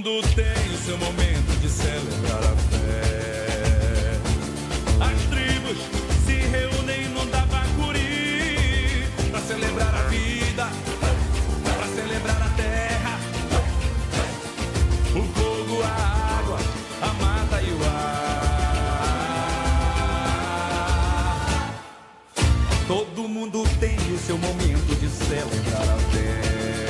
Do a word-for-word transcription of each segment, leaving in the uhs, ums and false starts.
mundo tem o seu momento de celebrar a fé. As tribos se reúnem no Dabacuri para celebrar a vida, para celebrar a terra, o fogo, a água, a mata e o ar. Todo mundo tem o seu momento de celebrar a fé.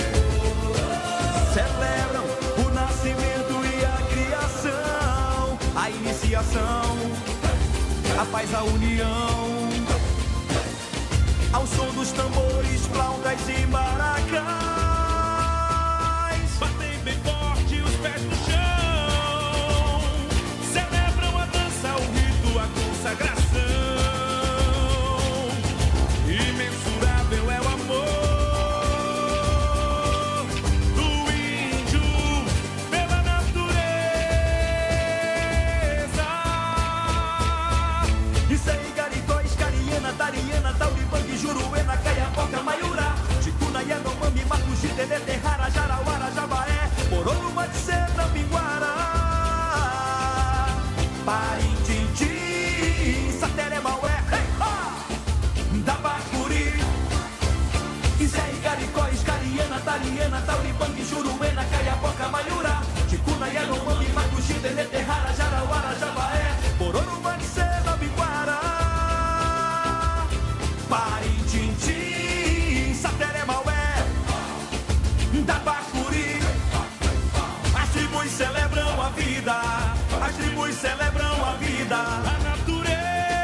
Celebram o nascimento e a criação, a iniciação, a paz, a união, ao som dos tambores, flautas e maracás. Batem bem forte os pés no chão, celebram a dança, o rito, a consagração. Imensurável é o amor do índio pela natureza. Isso aí, Garicó, Iscariena, Tariena, Tauribangue, Juruena, Caiapoca, Maiurá, Ticuna, Yanomami, Macuxi, Dedé, Terrara, Jarauara, Jabaé, Mororuma, Tceta, Pinguara, Parintintim, Sateré, Maué, Dabacuri, Isé, Garicó, Iscariena, Tariena, Tauribangue, Juruena, Caiapoca, Maiurá, Ticuna, Yanomami, Macuxi, Dedé, Terrara, Jarauara, Jabaé, Mororuma, Tceta, Pinguara, Parintintim, Sateré, Maué, Dabacuri. As tribos celebram a vida, as tribos celebram a vida, a natureza.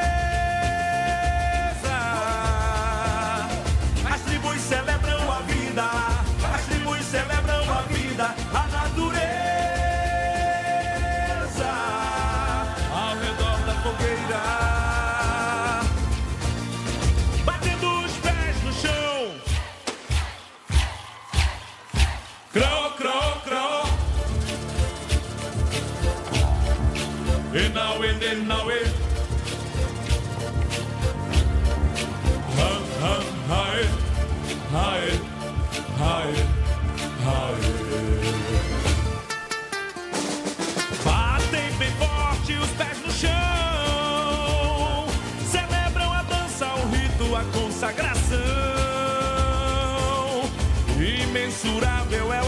As tribos celebram a vida, as tribos celebram a vida, a natureza. Ao redor da fogueira, batendo os pés no chão. Cro, cro, cro. Enauê, enauê. Ham, ham, haê, haê, haê, haê. Batem bem forte os pés no chão, celebram a dança, o rito, a consagração. Imensurável é o